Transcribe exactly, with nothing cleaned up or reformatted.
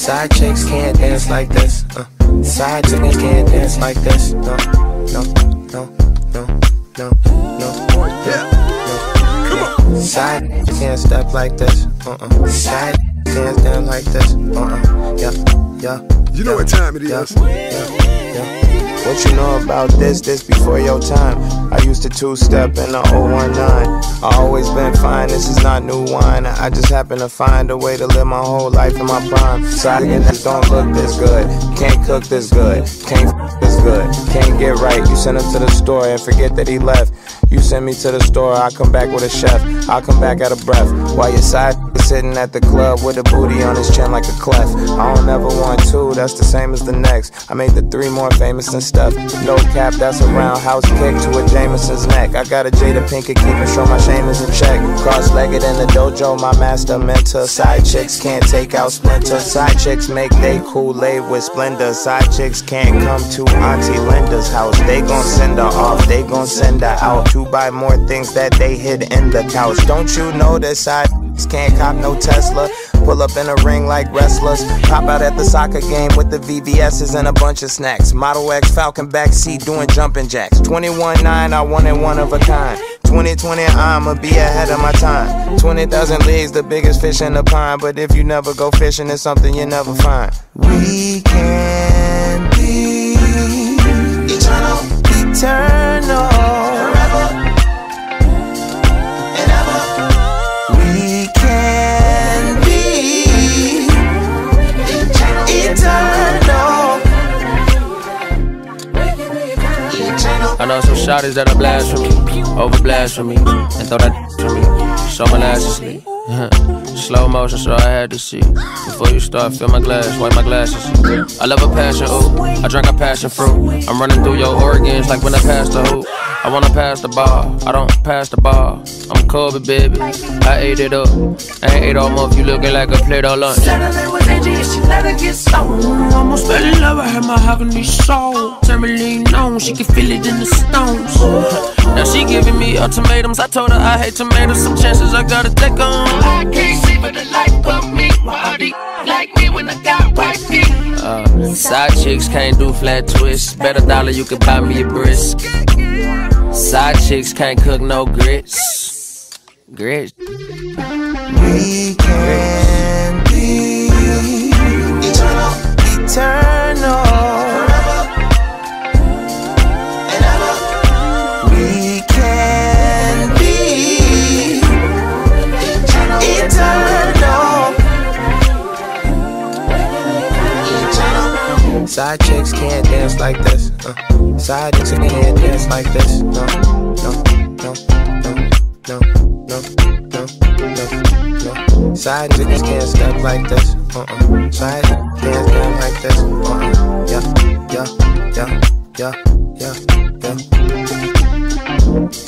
Side chicks can't dance like this. Uh. Side chicks can't dance like this. No, no, no, no, no, no. Yeah. Come on. Side can't step like this. Uh-uh. Side can't dance like this. Uh-uh. Yeah, yeah. You know what time it is. Yeah, yeah, yeah. What you know about this, this before your time. I used to two-step in the oh one nine. I always been fine, this is not new wine. I just happen to find a way to live my whole life in my prime. Side niggas don't look this good, can't cook this good, can't f this good, can't get right. You send him to the store and forget that he left. You send me to the store, I come back with a chef. I'll come back out of breath. While your side sitting at the club with a booty on his chin like a clef. I don't ever want two, that's the same as the next. I made the three more famous than stuff. No cap, that's a roundhouse kick to a Jameson's neck. I got a Jada Pinkett keeping sure my shame is in check. Cross-legged in the dojo, my master mentor. Side chicks can't take out Splinter. Side chicks make they Kool-Aid with Splendor. Side chicks can't come to Auntie Linda's house. They gon' send her off, they gon' send her out to buy more things that they hid in the couch. Don't you know that side can't cop no Tesla? Pull up in a ring like wrestlers. Pop out at the soccer game with the V V S's and a bunch of snacks. Model X Falcon backseat doing jumping jacks. twenty-one nine, I wanted one of a kind. twenty twenty, I'ma be ahead of my time. twenty thousand leagues, the biggest fish in the pond. But if you never go fishing, it's something you never find. We can be eternal, eternal, forever and ever. We can be eternal, eternal. I know some shawties that are blasphemy, over blasphemy, and throw that to me. Show my lashes sleep. Slow motion, so I had to see. Before you start, fill my glass, wipe my glasses. I love a passion, ooh, I drank a passion fruit. I'm running through your organs like when I pass the hoop. I wanna pass the ball, I don't pass the ball. I'm Kobe, baby, I ate it up. I ain't ate all month, you looking like a plate of lunch. Saturday with Angie and she let her get stoned. Almost fell in love, I had my mahogany soul. Turn me lean on, she can feel it in the stones. Now she giving me ultimatums, I told her I hate tomatoes. Some chances I gotta take on. I can't see for the life of me. Why they like me when I got white feet? Uh, side chicks can't do flat twists. Bet a dollar you could buy me a brisk. Side chicks can't cook no grits. Grits. We can be eternal, eternal, forever and ever. We can be eternal, eternal. Side chicks can't dance like this. Uh. Side chicks can't dance like this. No, no, no, no, no, no, no, no, no. Side chicks can't step like this. Uh-uh. Side chicks can't dance like this. Uh-uh. Yeah, yeah, yeah, yeah, yeah, yeah.